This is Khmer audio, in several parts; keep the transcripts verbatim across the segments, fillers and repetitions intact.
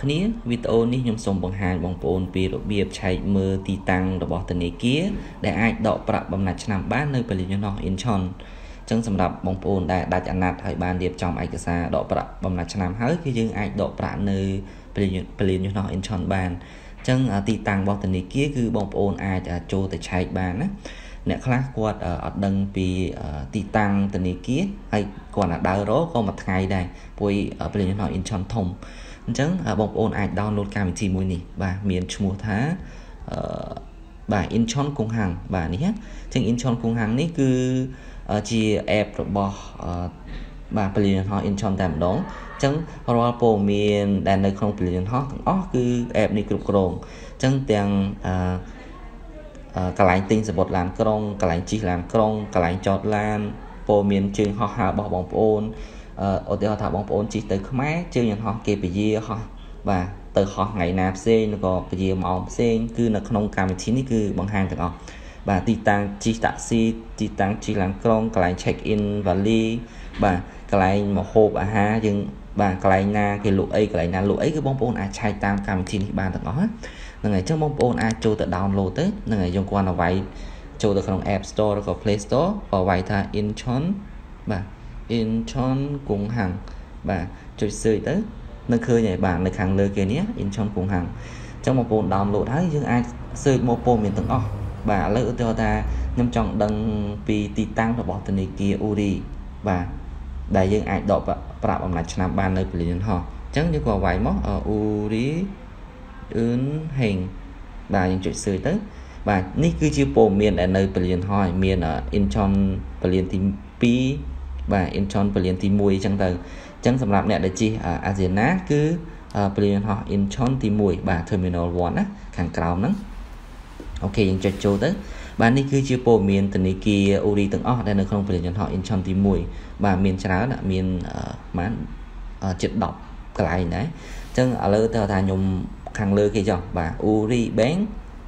គ្នាវីដេអូនេះខ្ញុំសូមបង្ហាញបងប្អូនពីរបៀបឆែកមើលទីតាំងរបស់ធនាគារដែលអាចដកប្រាក់បំណាច់ឆ្នាំបាននៅពលិយន្តហោះ Incheon អញ្ចឹងសម្រាប់បងប្អូនដែលដាច់អាណត្តិហើយបានរៀបចំឯកសារដកប្រាក់បំណាច់ឆ្នាំហើយគឺយើងអាចដកប្រាក់នៅពលិយន្តហោះ Incheon បានអញ្ចឹងទីតាំងរបស់ធនាគារគឺបងប្អូនអាចចូលទៅឆែកបានណាអ្នកខ្លះគាត់អត់ដឹងពីទីតាំងធនាគារហើយគាត់ណាដើររកក៏មួយថ្ងៃដែរព្រោះពលិយន្តហោះ Incheon ធំអញ្ចឹងបងប្អូនអាច download កម្មវិធីមួយនេះបាទមានឈ្មោះថាអឺបាទ Incheon គង់ហាំងបាទនេះអញ្ចឹង Incheon គង់ហាំងនេះគឺជា app របស់បាទពលិយន្តហោះ Incheon តែម្ដងអញ្ចឹងរាល់ព័ត៌មានដែលនៅក្នុងពលិយន្តហោះទាំងអស់គឺ app នេះគ្រប់គ្រងអញ្ចឹងទាំងអឺកន្លែងទិញសំបុត្រឡានក្រុងកន្លែងជិះឡានក្រុងកន្លែងចតឡានព័ត៌មានជើងហោះហើររបស់បងប្អូនអឺឧទាហរណ៍ថាបងប្អូនជិះទៅខ្មែរជើងយន្តហោះគេពជាហោះបាទទៅហោះថ្ងៃណាផ្សេងឬក៏ពជាម៉ោងផ្សេងគឺនៅក្នុងកម្មវិធីនេះគឺបង្ហាញទាំងអស់បាទទីតាំងជិះតាក់ស៊ីទីតាំងជិះឡានក្រុងកន្លែង check in valley បាទកន្លែងម្ហូបអាហារយើងបាទកន្លែងណាគេលក់អីកន្លែងណាលក់អីគឺបងប្អូនអាចឆែកតាមកម្មវិធីនេះបានទាំងអស់ហ្នឹងហើយអញ្ចឹងបងប្អូនអាចចូលទៅ download ទៅហ្នឹងហើយយើងគាត់ទៅវាយចូលទៅក្នុង App Store ឬក៏ Play Store ក៏វាយថា Incheon បាទ Incheon គង់ហាំងបាទចុច search ទៅនឹងឃើញហើយបាទនៅខាងលើគេនេះ Incheon គង់ហាំងអញ្ចឹងបងប្អូន download ហើយយើងអាច search មកព័ត៌មានទាំងអស់បាទឥឡូវឧទាហរណ៍ថាខ្ញុំចង់ដឹងពីទីតាំងរបស់ធនាគារ Uri បាទដែលយើងអាចដកប្រាក់បំណាច់ឆ្នាំបាននៅពលិយន្តហោះអញ្ចឹងយើងក៏វាយមក Uri អឿនហេងបាទយើងចុច search ទៅបាទនេះគឺជាព័ត៌មានដែលនៅពលិយន្តហោះមាន Incheon ពលិយន្តទីពីរបាទ Incheon ពលិយន្តទីមួយអញ្ចឹងទៅអញ្ចឹងសម្រាប់អ្នកដែលជិះ Asiana គឺពលិយន្តហោះ Incheon ទីមួយបាទ Terminal 1ណាខាងក្រោមហ្នឹងអូខេយើងចុចចូលទៅបាទនេះគឺជាព័ត៌មានធនាគារ Uri ទាំងអស់ដែលនៅក្នុងពលិយន្តហោះ Incheon ទីមួយបាទមានច្រើនមានប្រហែលជិតដប់កន្លែងដែរអញ្ចឹងឥឡូវទៅថាខ្ញុំខាងលើគេចុះបាទ Uri Bank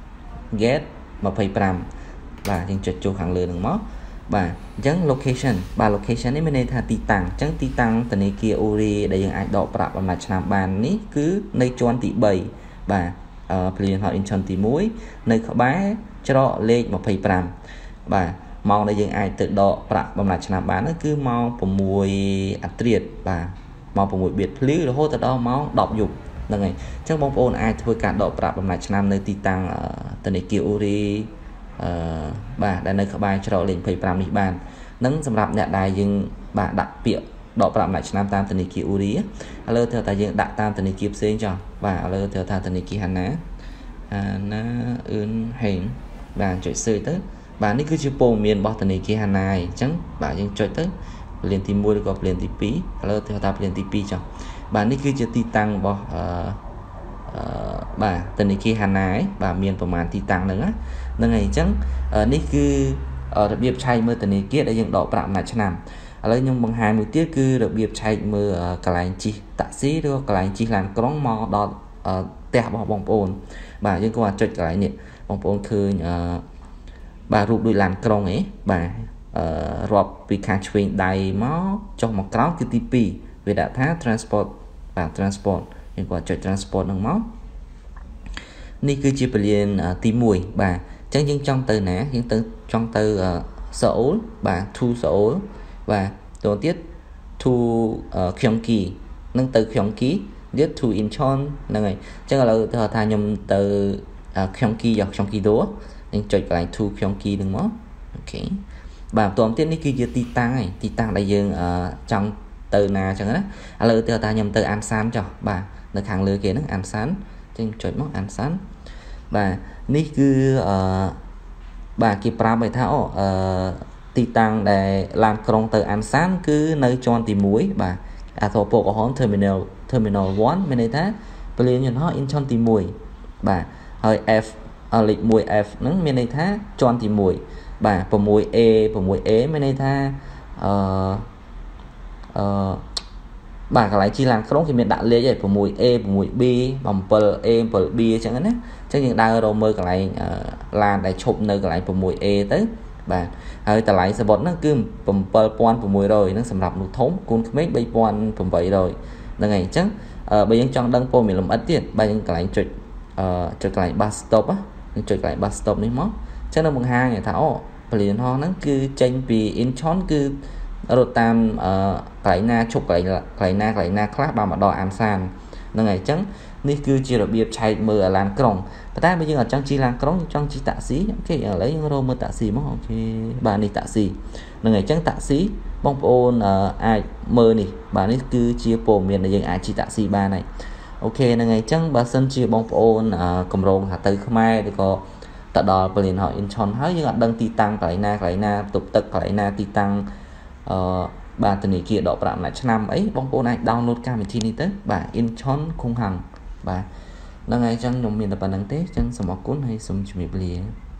Gate ยี่สิบห้าបាទយើងចុចចូលខាងលើនឹងមកបាទអញ្ចឹង location បាទ location នេះមានន័យថាទីតាំងអញ្ចឹងទីតាំងធនាគារ Uri ដែលយើងអាចដកប្រាក់បំណាច់ឆ្នាំបាននេះគឺនៅជាន់ទីបីបាទអឺពលិយន្តហោះ Incheon ទីមួយនៅក្បែរច្រកលេខยี่สิบห้าបាទម៉ោងដែលយើងអាចទៅដកប្រាក់បំណាច់ឆ្នាំបាននោះគឺម៉ោងsáuអត្រាបាទម៉ោងsáuបៀតភ្លឺរហូតដល់ម៉ោងដប់យប់ហ្នឹងហើយអញ្ចឹងបងប្អូនអាចធ្វើការដកប្រាក់បំណាច់ឆ្នាំនៅទីតាំងធនាគារ Uri អឺបាទដែលនៅក្បែរច្រកលេខยี่สิบห้าនេះបាននឹងសម្រាប់អ្នកដែលយើងបាទដាក់ពាក្យដកប្រាក់បំណាច់ឆ្នាំតាមធនាគារ Uri ឥឡូវទៅតែយើងដាក់តាមធនាគារផ្សេងចុះបាទឥឡូវទៅថាធនាគារ Hana Hana អឿនហេងបាទចុច search ទៅបាទនេះគឺជាព័ត៌មានរបស់ធនាគារ Hana អញ្ចឹងបាទយើងចុចទៅពលិយន្តទីមួយឬក៏ពលិយន្តទីពីរឥឡូវទៅថាពលិយន្តទីពីរចុះបាទនេះគឺជាទីតាំងរបស់អឺអឺបាទធនាគារ Hana បាទមានប្រមាណទីតាំងហ្នឹងណាហ្នឹងហើយអញ្ចឹងនេះគឺរបៀបឆែកមើលធនាគារដែលយើងដកប្រាក់មួយឆ្នាំឥឡូវខ្ញុំបង្ហាញមួយទៀតគឺរបៀបឆែកមើលកន្លែងជិះតាក់ស៊ីឬក៏កន្លែងជិះឡានក្រុងមកដល់ផ្ទះរបស់បងប្អូនបាទយើងក៏អាចចុចកន្លែងនេះបងប្អូនឃើញអឺបាទរូបដូចឡានក្រុងអីបាទអឺរាប់ពីខាងឆ្វេងដៃមកចុះមកក្រោមគឺទីពីរវាដាក់ថា transport បាទ transport យើងក៏ចុច transport ហ្នឹងមកនេះគឺជាពលានទីមួយបាទអញ្ចឹងយើងចង់ទៅណាយើងទៅចង់ទៅសូអ៊ូលបាទ to សូអ៊ូលបាទតទៅទៀត to Gyeonggi នឹងទៅ Gyeonggi ទៀត to Incheon ហ្នឹងហើយអញ្ចឹងឥឡូវទៅថាខ្ញុំទៅ Gyeonggi យក Gyeonggi-do យើងចុចកន្លែង to Gyeonggi ហ្នឹងមកអូខេបាទបន្តទៀតនេះគឺជាទីតាំងហើយទីតាំងដែលយើងចង់ទៅណាអញ្ចឹងណាឥឡូវទៅថាខ្ញុំទៅអានសានចុះបាទនៅខាងលើគេហ្នឹងអានសានអញ្ចឹងចុចមកអានសានបាទនេះគឺអឺបាទគេប្រាប់ឲ្យថាអូអឺទីតាំងដែលឡានក្រុងទៅអានសានគឺនៅជាន់ទីមួយបាទអាទៅពកក្រហម terminal terminal one មានន័យថាពលិយន្តហោះ Incheon ទីមួយបាទហើយ F លេខមួយ F ហ្នឹងមានន័យថាជាន់ទីមួយបាទ six A six A មានន័យថាអឺអឺបាទកន្លែងជិះឡានក្រុងគេមានដាក់លេខហើយ six A six B seven A seven B អញ្ចឹងណាអញ្ចឹងយើងដើររកមើលកន្លែងឡានដែលឈប់នៅកន្លែងsix A ទៅបាទហើយតម្លៃសបុតហ្នឹងគឺseven thousand six hundredហ្នឹងសម្រាប់មនុស្សធំគូនក្មេងthree thousand eight hundred là ngày chắc bây giờ trong đăng po mình làm ít tiền bây giờ cái lại chụp chụp cái bus stop á chụp cái bus stop này mó chắc là một hai ngày thảo liền ho nó cứ tranh vì in chón cứ rồi tam cái na chụp cái cái na cái na class bao mà đo am san là ngày chắcนี่คือจีระเบียบใช้มือลานกรงแต่ถ้าไปยังจังจีลานกรงจังจีตะสีโอเคlấyโรมือตะสีมั้งโอเคบานนี่ตะสีนั่นไงจังตะสีบองโอนไอมือนี่บานนี่คือจีโปเมียนในยังไอจีตะสีบานnàyโอเคนั่นไงจังบาสันจีบองโอนกำรงหาตือขมายแล้วก็ตัดดอเปลี่ยนหออินชอนเฮ้ยยังดังตีตังไก่นาไก่นาตุบตึกไก่นาตีตังบานตัวนี้เกี่ยดอกประมาณชั้นนำไอ้บองโอนไอดาวน์โหลดการเป็นที่นี่เต้บานอินชอนคงหังបាទហ្នឹងហើយចឹងខ្ញុំមានតែប៉ុណ្្នឹងទេចឹងសូមអរគុណហើយសូមជម្រាបលា